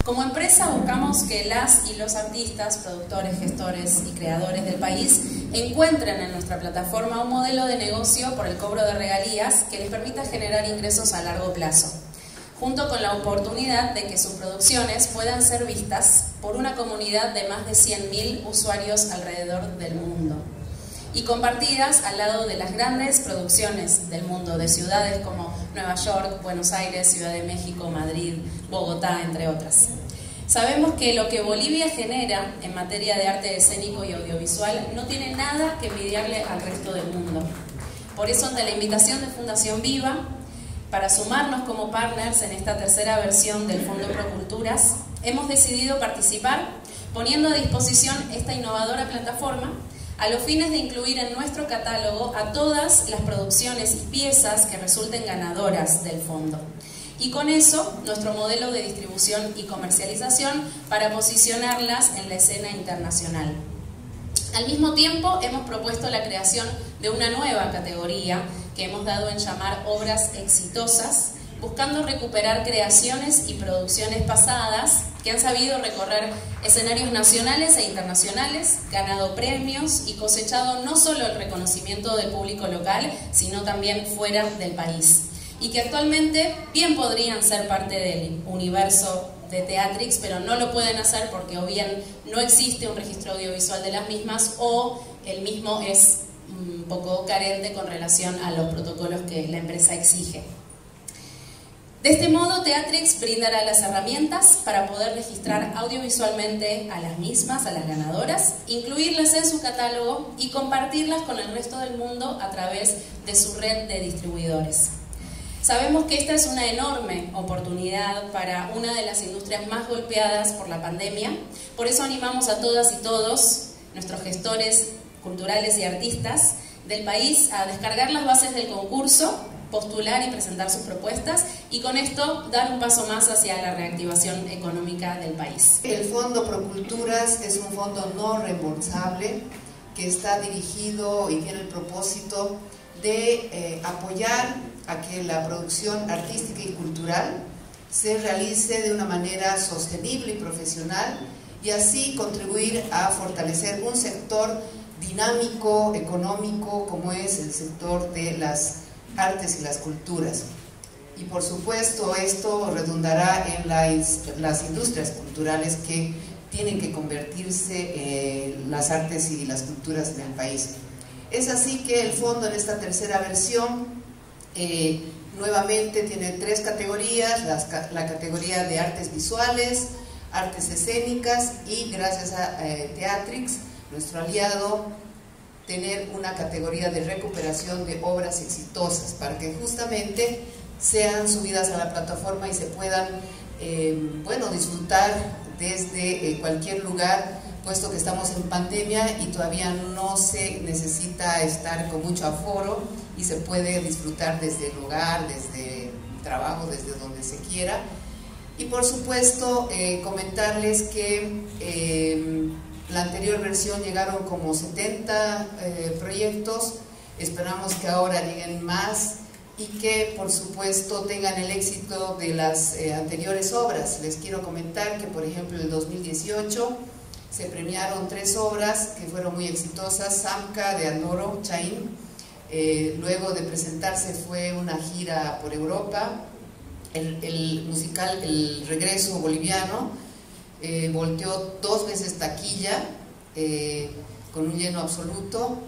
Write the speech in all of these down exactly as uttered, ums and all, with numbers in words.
Como empresa buscamos que las y los artistas, productores, gestores y creadores del país encuentren en nuestra plataforma un modelo de negocio por el cobro de regalías que les permita generar ingresos a largo plazo, junto con la oportunidad de que sus producciones puedan ser vistas por una comunidad de más de cien mil usuarios alrededor del mundo y compartidas al lado de las grandes producciones del mundo de ciudades como Nueva York, Buenos Aires, Ciudad de México, Madrid, Bogotá, entre otras. Sabemos que lo que Bolivia genera en materia de arte escénico y audiovisual no tiene nada que envidiarle al resto del mundo. Por eso, ante la invitación de Fundación Viva, para sumarnos como partners en esta tercera versión del Fondo Proculturas, hemos decidido participar poniendo a disposición esta innovadora plataforma a los fines de incluir en nuestro catálogo a todas las producciones y piezas que resulten ganadoras del fondo. Y con eso, nuestro modelo de distribución y comercialización para posicionarlas en la escena internacional. Al mismo tiempo, hemos propuesto la creación de una nueva categoría que hemos dado en llamar Obras Exitosas, buscando recuperar creaciones y producciones pasadas que han sabido recorrer escenarios nacionales e internacionales, ganado premios y cosechado no solo el reconocimiento del público local, sino también fuera del país, y que actualmente bien podrían ser parte del universo de Teatrix, pero no lo pueden hacer porque o bien no existe un registro audiovisual de las mismas o el mismo es un poco carente con relación a los protocolos que la empresa exige. De este modo, Teatrix brindará las herramientas para poder registrar audiovisualmente a las mismas, a las ganadoras, incluirlas en su catálogo y compartirlas con el resto del mundo a través de su red de distribuidores. Sabemos que esta es una enorme oportunidad para una de las industrias más golpeadas por la pandemia, por eso animamos a todas y todos, nuestros gestores culturales y artistas del país, a descargar las bases del concurso, postular y presentar sus propuestas y con esto dar un paso más hacia la reactivación económica del país. El Fondo Proculturas es un fondo no reembolsable que está dirigido y tiene el propósito de eh, apoyar a que la producción artística y cultural se realice de una manera sostenible y profesional y así contribuir a fortalecer un sector dinámico, económico, como es el sector de las artes y las culturas. Y por supuesto esto redundará en la, las industrias culturales que tienen que convertirse en las artes y las culturas en el país. Es así que el fondo en esta tercera versión eh, nuevamente tiene tres categorías, las, la categoría de artes visuales, artes escénicas y gracias a eh, Teatrix, nuestro aliado, tener una categoría de recuperación de obras exitosas para que justamente sean subidas a la plataforma y se puedan eh, bueno, disfrutar desde eh, cualquier lugar, puesto que estamos en pandemia y todavía no se necesita estar con mucho aforo y se puede disfrutar desde el hogar, desde el trabajo, desde donde se quiera. Y por supuesto eh, comentarles que eh, la anterior versión llegaron como setenta eh, proyectos, esperamos que ahora lleguen más y que por supuesto tengan el éxito de las eh, anteriores obras. Les quiero comentar que por ejemplo en el dos mil dieciocho se premiaron tres obras que fueron muy exitosas, Samka de Andoro Chaín, eh, luego de presentarse fue una gira por Europa, el, el musical El Regreso Boliviano, Eh, volteó dos veces taquilla eh, con un lleno absoluto,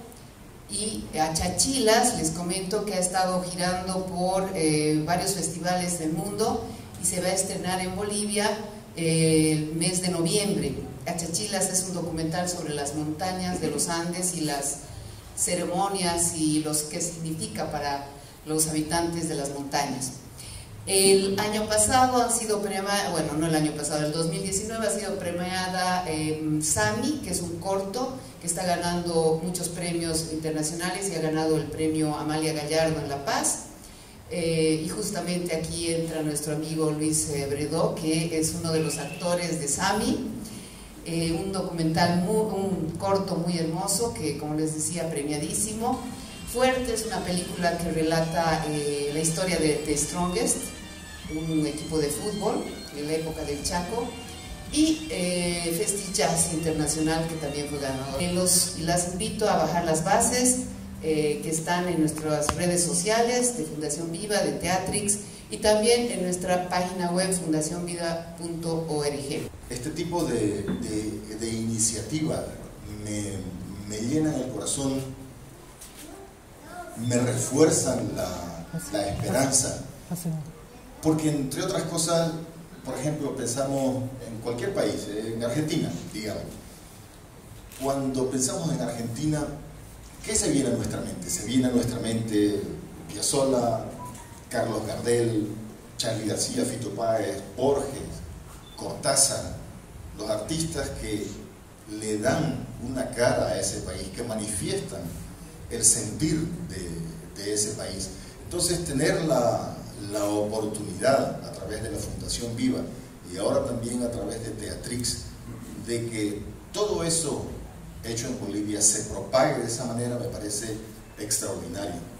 y a Chachilas les comento que ha estado girando por eh, varios festivales del mundo y se va a estrenar en Bolivia eh, el mes de noviembre. Achachilas es un documental sobre las montañas de los Andes y las ceremonias y lo que significa para los habitantes de las montañas. El año pasado han sido premiadas, bueno, no el año pasado, el dos mil diecinueve ha sido premiada eh, Sami, que es un corto que está ganando muchos premios internacionales y ha ganado el premio Amalia Gallardo en La Paz. Eh, y justamente aquí entra nuestro amigo Luis eh, Bredó, que es uno de los actores de Sami, eh, un documental, muy, un corto muy hermoso que, como les decía, premiadísimo. Fuerte es una película que relata eh, la historia de The Strongest, un equipo de fútbol en la época del Chaco, y eh, Festi Jazz Internacional, que también fue ganador. Eh, los, las invito a bajar las bases eh, que están en nuestras redes sociales de Fundación Viva, de Teatrix, y también en nuestra página web fundación vida punto org. Este tipo de, de, de iniciativa me, me llenan el corazón, me refuerzan la, la esperanza, porque entre otras cosas, por ejemplo, pensamos en cualquier país, en Argentina, digamos. Cuando pensamos en Argentina, ¿qué se viene a nuestra mente? Se viene a nuestra mente Piazzolla, Carlos Gardel, Charly García, Fito Páez, Borges, Cortázar, los artistas que le dan una cara a ese país, que manifiestan el sentir de, de ese país. Entonces, tener la, la oportunidad a través de la Fundación Viva y ahora también a través de Teatrix, de que todo eso hecho en Bolivia se propague de esa manera, me parece extraordinario.